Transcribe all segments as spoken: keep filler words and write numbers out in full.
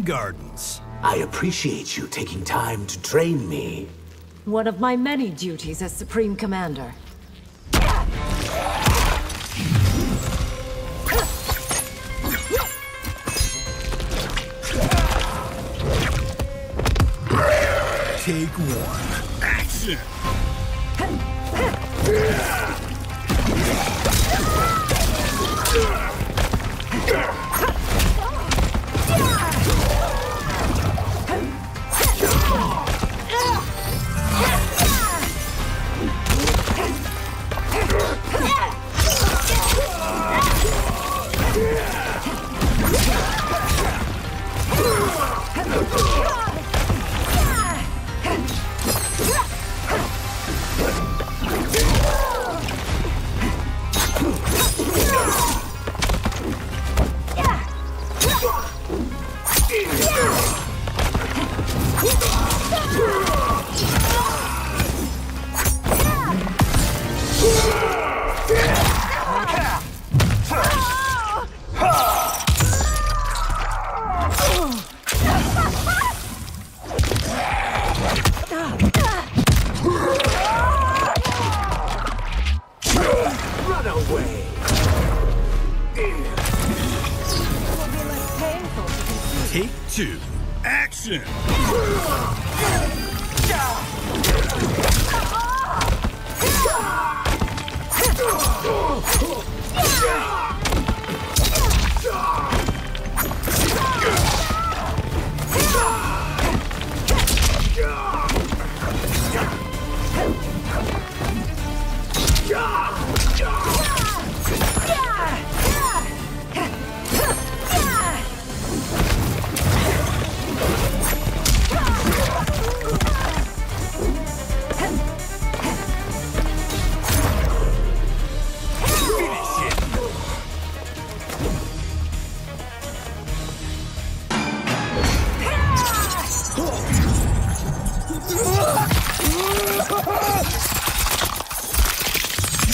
Gardens. I appreciate you taking time to train me. One of my many duties as Supreme Commander. Take one. Action! Run away! Take two. Action!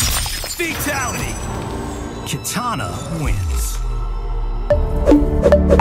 Fatality! Kitana wins.